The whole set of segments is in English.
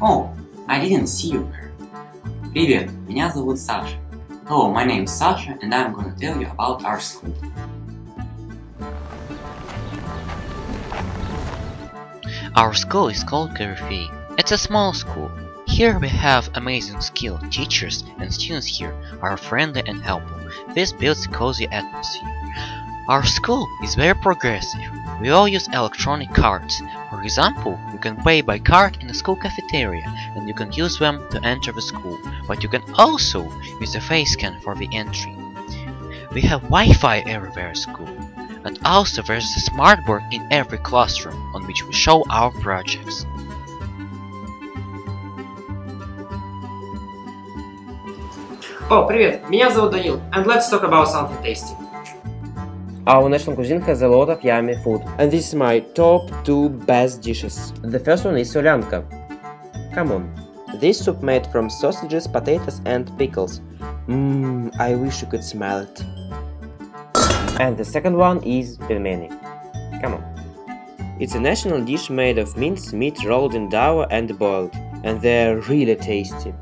Oh, I didn't see you there. Привет, меня зовут Саша. Hello, my name is Sasha and I'm gonna tell you about our school. Our school is called Garifei. It's a small school. Here we have amazing skilled teachers, and students here are friendly and helpful. This builds a cozy atmosphere. Our school is very progressive. We all use electronic cards. For example, you can pay by card in the school cafeteria, and you can use them to enter the school, but you can also use a face scan for the entry. We have Wi-Fi everywhere at school, and also there's a smart board in every classroom on which we show our projects. О, привет! Меня зовут Данил, and let's talk about something tasty. Our national cuisine has a lot of yummy food, and this is my top 2 best dishes. The first one is solyanka. Come on. This soup made from sausages, potatoes and pickles. I wish you could smell it. And the second one is pelmeni. Come on. It's a national dish made of minced meat rolled in dough and boiled, and they're really tasty.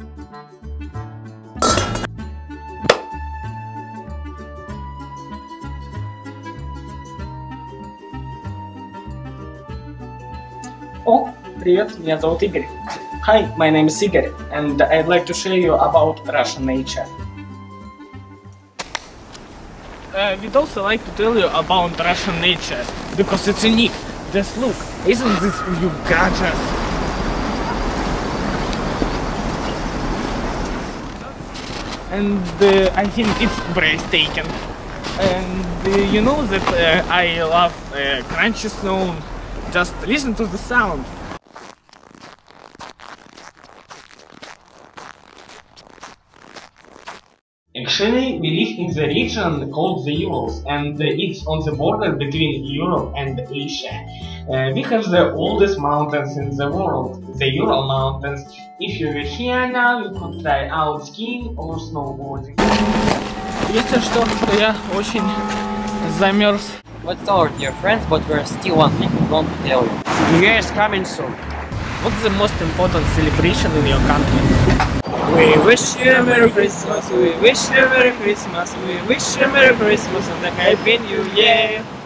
О, привет, меня зовут Игорь. Hi, my name is Igor, and I'd like to show you about Russian nature. We'd also like to tell you about Russian nature, because it's unique. Just look, isn't this you gorgeous? And I think it's breathtaking. And you know that I love crunchy snow. Just listen to the sound. Actually, we live in the region called the Urals, and it's on the border between Europe and Asia. We have the oldest mountains in the world, the Ural Mountains. If you were here now, you could try out skiing or snowboarding. Если что, я очень замерз. Let's tell our dear friends, but there's still one thing we want to tell you. New Year is coming soon. What's the most important celebration in your country? We wish you a Merry Christmas, we wish you a Merry Christmas, we wish you a Merry Christmas and a Happy New Year.